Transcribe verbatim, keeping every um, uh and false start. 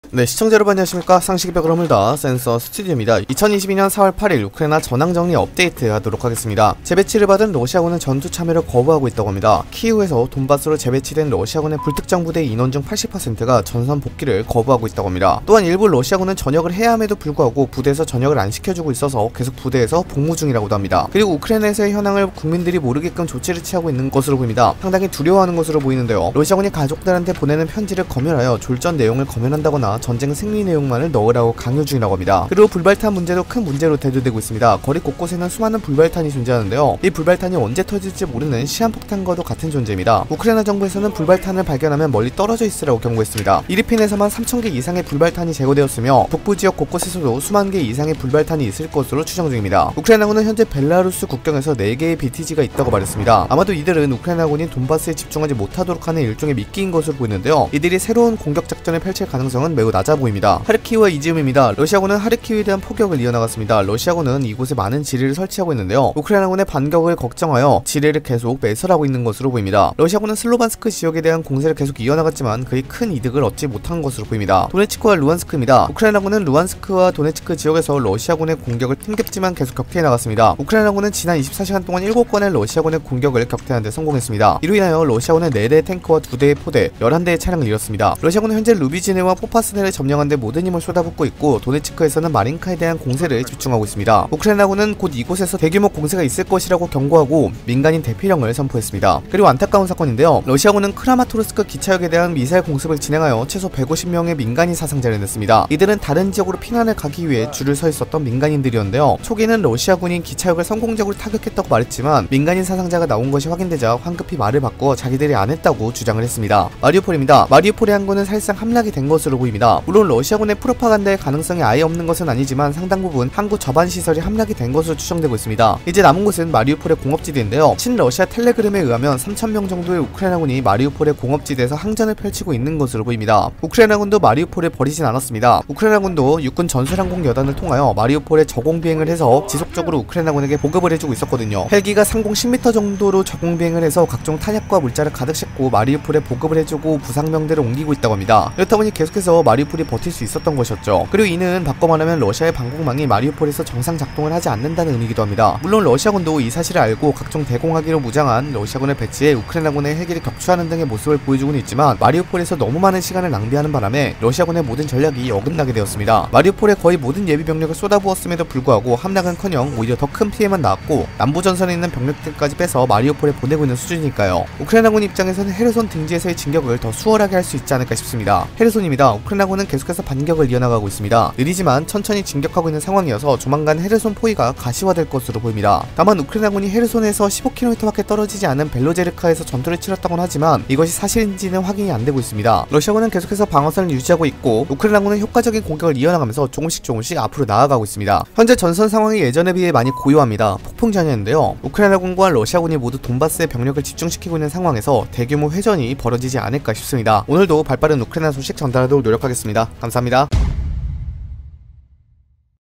네, 시청자 여러분 안녕하십니까. 상식의 벽을 허물다 센서 스튜디오입니다. 이천이십이년 사월 팔일 우크라이나 전황정리 업데이트 하도록 하겠습니다. 재배치를 받은 러시아군은 전투 참여를 거부하고 있다고 합니다. 키이우에서 돈바스로 재배치된 러시아군의 불특정 부대 인원 중 팔십 퍼센트가 전선 복귀를 거부하고 있다고 합니다. 또한 일부 러시아군은 전역을 해야 함에도 불구하고 부대에서 전역을 안 시켜주고 있어서 계속 부대에서 복무 중이라고도 합니다. 그리고 우크라이나에서의 현황을 국민들이 모르게끔 조치를 취하고 있는 것으로 보입니다. 상당히 두려워하는 것으로 보이는데요. 러시아군이 가족들한테 보내는 편지를 검열하여 졸전 내용을 검열한다거나 전쟁 승리 내용만을 넣으라고 강요 중이라고 합니다. 그리고 불발탄 문제도 큰 문제로 대두되고 있습니다. 거리 곳곳에는 수많은 불발탄이 존재하는데요. 이 불발탄이 언제 터질지 모르는 시한폭탄과도 같은 존재입니다. 우크라이나 정부에서는 불발탄을 발견하면 멀리 떨어져 있으라고 경고했습니다. 이르핀에서만 삼천 개 이상의 불발탄이 제거되었으며 북부 지역 곳곳에서도 수만 개 이상의 불발탄이 있을 것으로 추정 중입니다. 우크라이나군은 현재 벨라루스 국경에서 네 개의 비티지가 있다고 말했습니다. 아마도 이들은 우크라이나군이 돈바스에 집중하지 못하도록 하는 일종의 미끼인 것으로 보이는데요. 이들이 새로운 공격 작전을 펼칠 가능성은 매우 낮아 보입니다. 하르키우와 이지움입니다. 러시아군은 하르키우에 대한 포격을 이어나갔습니다. 러시아군은 이곳에 많은 지뢰를 설치하고 있는데요. 우크라이나군의 반격을 걱정하여 지뢰를 계속 매설하고 있는 것으로 보입니다. 러시아군은 슬로반스크 지역에 대한 공세를 계속 이어나갔지만 그의 큰 이득을 얻지 못한 것으로 보입니다. 도네츠크와 루안스크입니다. 우크라이나군은 루안스크와 도네츠크 지역에서 러시아군의 공격을 튕겼지만 계속 격퇴해 나갔습니다. 우크라이나군은 지난 이십사 시간 동안 일곱 건의 러시아군의 공격을 격퇴하는 데 성공했습니다. 이로 인하여 러시아군은 네 대의 탱크와 두 대의 포대, 열한 대의 차량을 잃었습니다. 러시아군은 현재 루비지네와 포파스네를 점령한 데 모든 힘을 쏟아붓고 있고 도네츠크에서는 마린카에 대한 공세를 집중하고 있습니다. 우크라이나군은 곧 이곳에서 대규모 공세가 있을 것이라고 경고하고 민간인 대피령을 선포했습니다. 그리고 안타까운 사건인데요. 러시아군은 크라마토르스크 기차역에 대한 미사일 공습을 진행하여 최소 백오십 명의 민간인 사상자를 냈습니다. 이들은 다른 지역으로 피난을 가기 위해 줄을 서 있었던 민간인들이었는데요. 초기는 러시아군이 기차역을 성공적으로 타격했다고 말했지만 민간인 사상자가 나온 것이 확인되자 황급히 말을 바꿔 자기들이 안 했다고 주장을 했습니다. 마리우폴입니다. 마리우폴의 항구는 사실상 함락이 된 것으로 보입니다. 물론 러시아군의 프로파간다의 가능성이 아예 없는 것은 아니지만 상당 부분 항구 저반 시설이 함락이 된 것으로 추정되고 있습니다. 이제 남은 곳은 마리우폴의 공업지대인데요. 친러시아 텔레그램에 의하면 삼천 명 정도의 우크라이나군이 마리우폴의 공업지대에서 항전을 펼치고 있는 것으로 보입니다. 우크라이나군도 마리우폴을 버리진 않았습니다. 우크라이나군도 육군 전술항공 여단을 통하여 마리우폴에 저공 비행을 해서 지속적으로 우크라이나군에게 보급을 해주고 있었거든요. 헬기가 상공 십 미터 정도로 저공 비행을 해서 각종 탄약과 물자를 가득 싣고 마리우폴에 보급을 해주고 부상병들을 옮기고 있다고 합니다. 그렇다 보니 계속해서 마리우폴이 버틸 수 있었던 것이었죠. 그리고 이는 바꿔 말하면 러시아의 방공망이 마리우폴에서 정상 작동을 하지 않는다는 의미이기도 합니다. 물론 러시아군도 이 사실을 알고 각종 대공하기로 무장한 러시아군을 배치해 우크라이나군의 헬기를 격추하는 등의 모습을 보여주고는 있지만 마리우폴에서 너무 많은 시간을 낭비하는 바람에 러시아군의 모든 전략이 어긋나게 되었습니다. 마리우폴에 거의 모든 예비 병력을 쏟아부었음에도 불구하고 함락은커녕 오히려 더 큰 피해만 나왔고 남부 전선에 있는 병력들까지 빼서 마리우폴에 보내고 있는 수준이니까요. 우크라이나군 입장에서는 헤르손 등지에서의 진격을 더 수월하게 할 수 있지 않을까 싶습니다. 헤르손입니다. 우크라이나군은 계속해서 반격을 이어나가고 있습니다. 느리지만 천천히 진격하고 있는 상황이어서 조만간 헤르손 포위가 가시화될 것으로 보입니다. 다만 우크라이나군이 헤르손에서 십오 킬로미터밖에 떨어지지 않은 벨로제르카에서 전투를 치렀다고는 하지만 이것이 사실인지는 확인이 안 되고 있습니다. 러시아군은 계속해서 방어선을 유지하고 있고 우크라이나군은 효과적인 공격을 이어나가면서 조금씩 조금씩 앞으로 나아가고 있습니다. 현재 전선 상황이 예전에 비해 많이 고요합니다. 폭풍전야인데요. 우크라이나군과 러시아군이 모두 돈바스에 병력을 집중시키고 있는 상황에서 대규모 회전이 벌어지지 않을까 싶습니다. 오늘도 발빠른 우크라이나 소식 전달하도록 노력하겠습니다. 감사합니다.